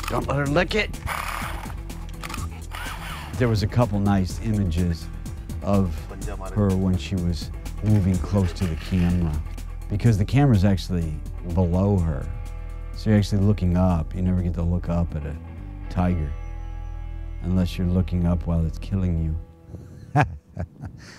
Don't let her lick it. There was a couple nice images of her when she was moving close to the camera, because the camera's actually below her. So you're actually looking up. You never get to look up at a tiger unless you're looking up while it's killing you.